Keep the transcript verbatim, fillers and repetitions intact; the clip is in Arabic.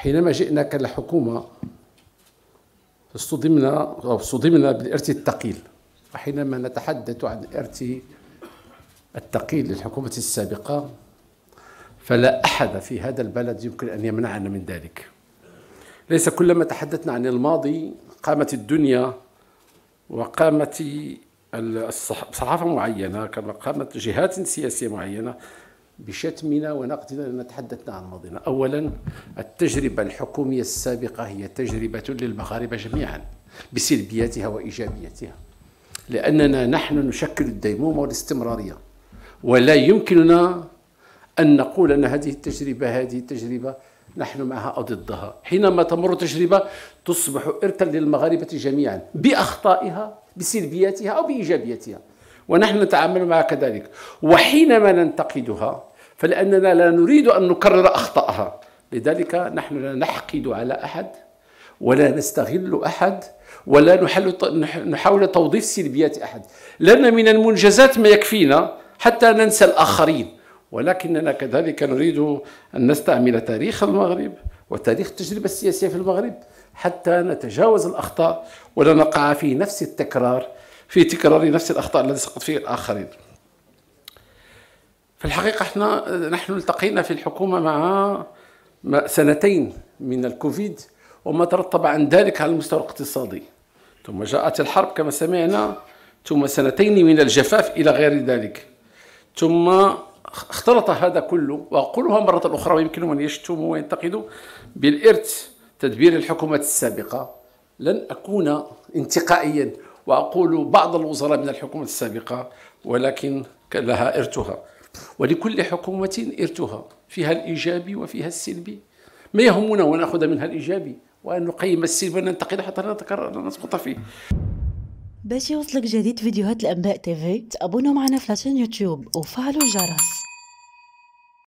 حينما جئنا كالحكومة اصطدمنا أو اصطدمنا بالإرث الثقيل، وحينما نتحدث عن الإرث الثقيل للحكومة السابقة فلا أحد في هذا البلد يمكن أن يمنعنا من ذلك. ليس كلما تحدثنا عن الماضي قامت الدنيا وقامت صحافة معينة كما قامت جهات سياسية معينة بشتمنا ونقدنا لأننا تحدثنا عن ماضينا. أولا، التجربة الحكومية السابقة هي تجربة للمغاربة جميعا بسلبياتها وإيجابياتها، لأننا نحن نشكل الديمومة والاستمرارية، ولا يمكننا أن نقول أن هذه التجربة هذه التجربة نحن معها أو ضدها. حينما تمر تجربة تصبح إرثا للمغاربة جميعا بأخطائها بسلبياتها أو بإيجابياتها، ونحن نتعامل معها كذلك. وحينما ننتقدها فلأننا لا نريد أن نكرر أخطائها، لذلك نحن لا نحقد على أحد ولا نستغل أحد ولا نحاول توظيف سلبيات أحد، لأن من المنجزات ما يكفينا حتى ننسى الآخرين، ولكننا كذلك نريد أن نستعمل تاريخ المغرب وتاريخ التجربة السياسية في المغرب حتى نتجاوز الأخطاء ولا نقع في نفس التكرار في تكرار نفس الأخطاء التي سقط فيها الآخرين. في الحقيقة احنا نحن التقينا في الحكومة مع سنتين من الكوفيد وما ترتب عن ذلك على المستوى الاقتصادي، ثم جاءت الحرب كما سمعنا، ثم سنتين من الجفاف إلى غير ذلك، ثم اختلط هذا كله. وأقولها مرة أخرى ويمكن من يشتموا وينتقدوا بالإرث تدبير الحكومات السابقة. لن أكون انتقائيا وأقول بعض الوزراء من الحكومة السابقة، ولكن لها إرثها، ولكل حكومة إرثها فيها الإيجابي وفيها السلبي. ما يهمنا ونأخذ منها الإيجابي وأن نقيم السلبي وننتقد حتى لا نتكرر لا نسقط فيه. باش يوصلك جديد فيديوهات الأنباء تيفي تابونوا معنا في لاشين يوتيوب وفعلوا الجرس.